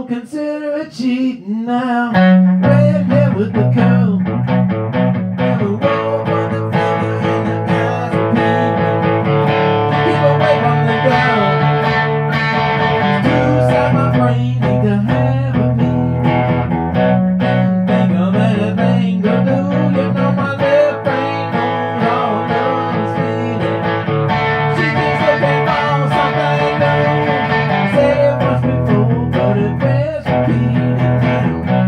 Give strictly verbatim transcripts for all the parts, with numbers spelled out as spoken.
don't consider it cheating now. Red hair with the curl, never roll for the finger in the eyes of people. Keep away from the girl. Too sad my brain need to have a meeting. Can't think of anything to do. You know my left brain knows all love is fleeting. She just looking for something new. Said it once before, but it bears repeating now.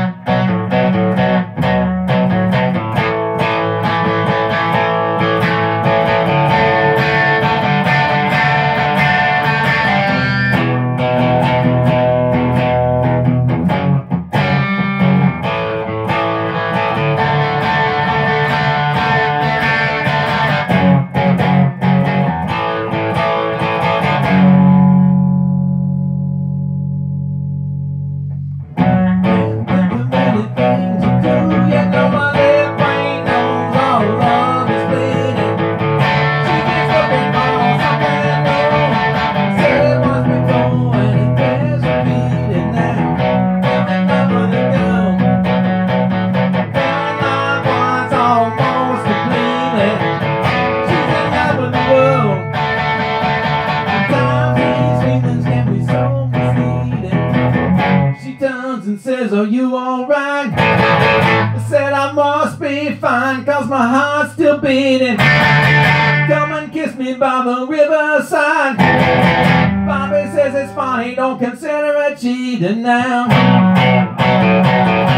And says, are you alright? I said I must be fine, cause my heart's still beating. Come and kiss me by the riverside. Bobby says it's fine, he don't consider it cheating now.